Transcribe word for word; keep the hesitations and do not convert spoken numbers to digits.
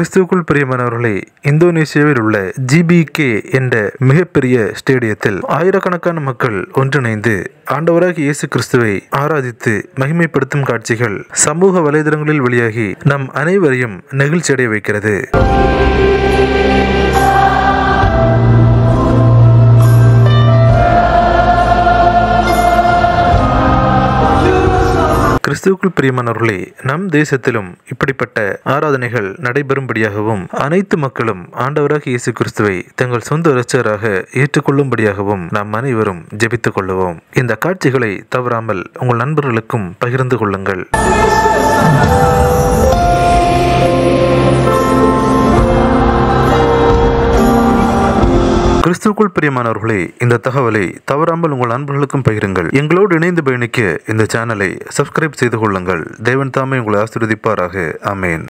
கிறிஸ்துவுக்குள் பிரியமானவர்களே, இந்தோனேசியாவில் உள்ள ஜிபிகே என்ற மிகப்பெரிய ஸ்டேடியத்தில் ஆயிரக்கணக்கான மக்கள் ஒன்றிணைந்து ஆண்டவராகிய இயேசு கிறிஸ்துவை ஆராதித்து மகிமைப்படுத்தும் காட்சிகள் சமூக வலைதளங்களில் வெளியாகி நம் அனைவரையும் நெகிழ்ச்சியடைய வைக்கிறது. கிறிஸ்துவுக்குள் பிரியமானவர்களே, நம் தேசத்திலும் இப்படிப்பட்ட ஆராதனைகள் நடைபெறும்படியாகவும் அனைத்து மக்களும் ஆண்டவராகிய இயேசு கிறிஸ்துவை தங்கள் சொந்த இரட்சகராக ஏற்றுக்கொள்ளும்படியாகவும் நாம் அனைவரும் ஜெபித்துக் கொள்ளுவோம். இந்த காட்சிகளை தவறாமல் உங்கள் நண்பர்களுக்கும் பகிர்ந்து கொள்ளுங்கள். கிறிஸ்துவுக்குள் பிரியமானவர்களே, இந்த தகவலை தவறாமல் உங்கள் நண்பர்களுக்கும் பகிருங்கள். எங்களோடு இணைந்து பயணிக்க இந்த சேனலை சப்ஸ்கிரைப் செய்து கொள்ளுங்கள். தேவன் தாமே உங்களை ஆசீர்வதிப்பாராக. ஆமேன்.